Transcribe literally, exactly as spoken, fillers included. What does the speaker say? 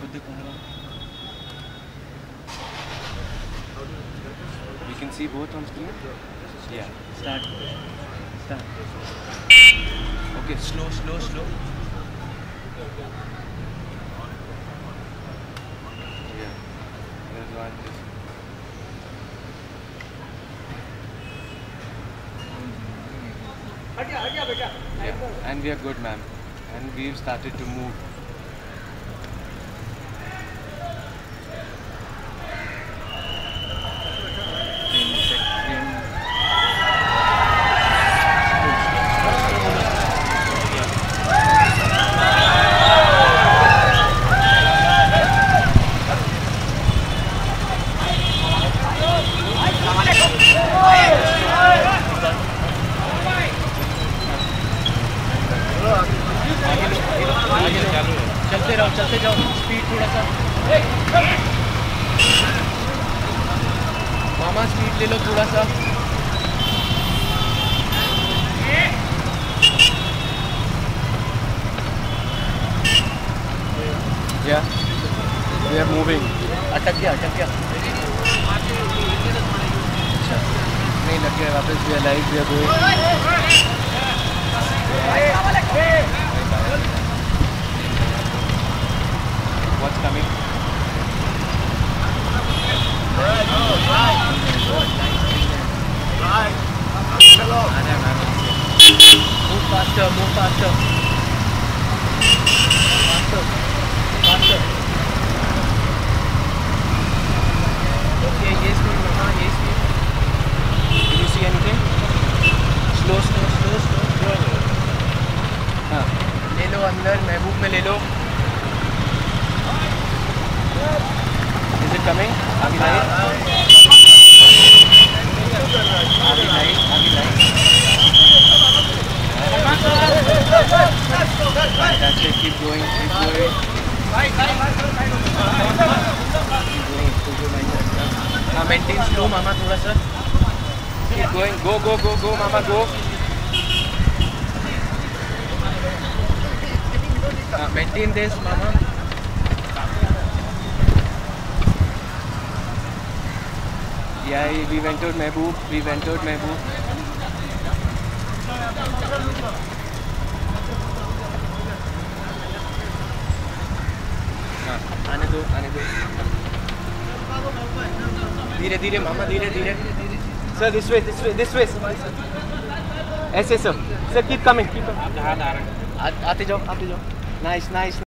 with the camera. We can see both on screen? Yeah. Start. Start. Okay, slow, slow, slow. Yeah. There's one. Yeah. And we are good, ma'am. And we've started to move. चलते रहो चलते जाओ speed थोड़ा सा मामा speed ले लो थोड़ा सा yeah we are moving अटक गया अटक गया अच्छा नहीं लग गया वापस we are live we are going what's coming? Right, right, right. Hello. Move faster, move faster. Faster, faster. Okay, yes, please, Mama, yes, please. Did you see anything? Slow, slow, slow, slow, slow. हाँ, ले लो अंदर, महबूब में ले लो. Is it coming? Are we live? Are we live? Are we live? Fantastic. Keep going. Keep going. Keep going. Keep going. Now maintain slow, Mama. थोड़ा सा. Keep going. Go, go, go, go, Mama. Go. Uh, maintain this, Mama. Yeah, we've entered Mehboob. We've entered Mehboob. हाँ, आने दो, आने दो. धीरे धीरे मामा धीरे धीरे. Sir, this way, this way, this way. ऐसे sir. Sir, keep coming, keep coming. आते जाओ, आते जाओ. Nice, nice.